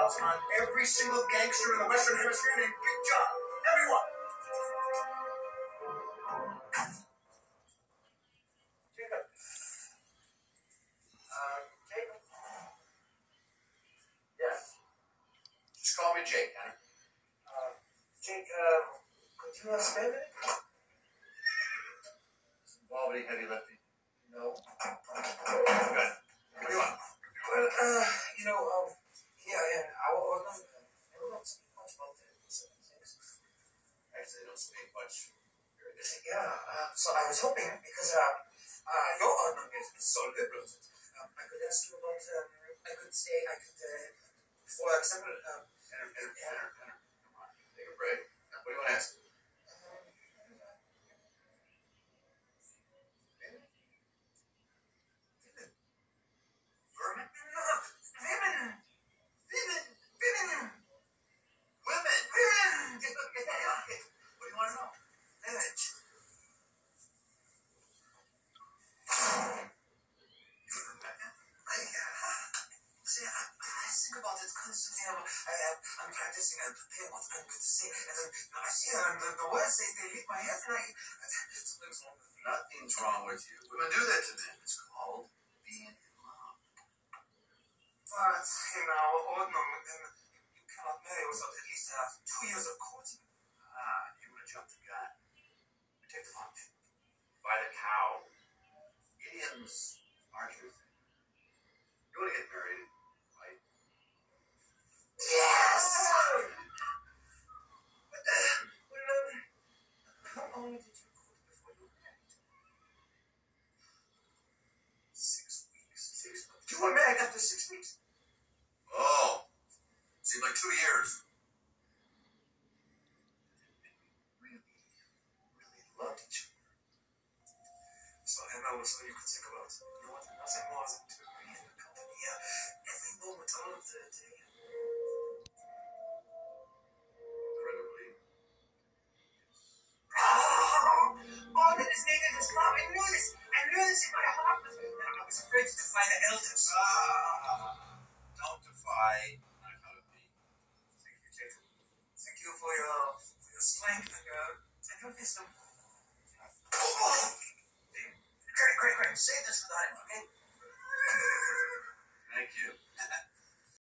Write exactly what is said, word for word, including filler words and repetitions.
files on every single gangster in the Western Hemisphere named Big John. Everyone. Jacob. Uh, Jacob. Yes. Just call me Jake, Henry. Uh, Jake, uh, could you uh, spare a minute? Involve any heavy lifting? No. Good. What do you want? Well, uh, you know, um, here in our organ, uh, we don't speak much about the certain things. Actually, they don't speak much. Very good. Yeah, uh, so I was hoping, because, uh, uh, your organ is so liberal, that, um, I could ask you about, um, I could say, I could, uh, for example, um, Henry, Henry, Henry, Henry. Come on. Take a break. What do you want to ask? I'm practicing and preparing what I'm going to say, and then I see um, the, the words they, they leave my head, and I something's wrong with me. Nothing's wrong with you. Women do that to men. It's called being in love. But in our ordinum, then you cannot marry without at least have two years of courting. Ah, you want to jump the gun. Take the punch. By the cow. Idioms aren't your thing. You want to get married, right? Yes! But, uh, well, um, how long did you court before you were married? Six weeks. Six months. You were married after six weeks? Oh. Seemed like two years. Really, really loved each other. So Emma was all you could think about. You wanted nothing more than to be in the company uh, every moment, all of the day. Incredibly. Oh, all that is needed is love. I knew this. I knew this in my heart. But I was afraid to defy the elders. Ah. Don't defy my kind of me. Thank you, Jacob. Thank you for your, for your strength and your, and your wisdom. Oh, great, great, great. Say this without him, okay? Thank you.